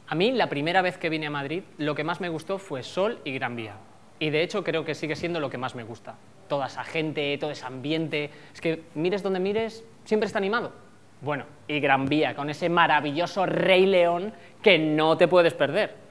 A mí, la primera vez que vine a Madrid, lo que más me gustó fue Sol y Gran Vía. Y de hecho creo que sigue siendo lo que más me gusta. Toda esa gente, todo ese ambiente... Es que mires donde mires, siempre está animado. Bueno, y Gran Vía, con ese maravilloso Rey León que no te puedes perder.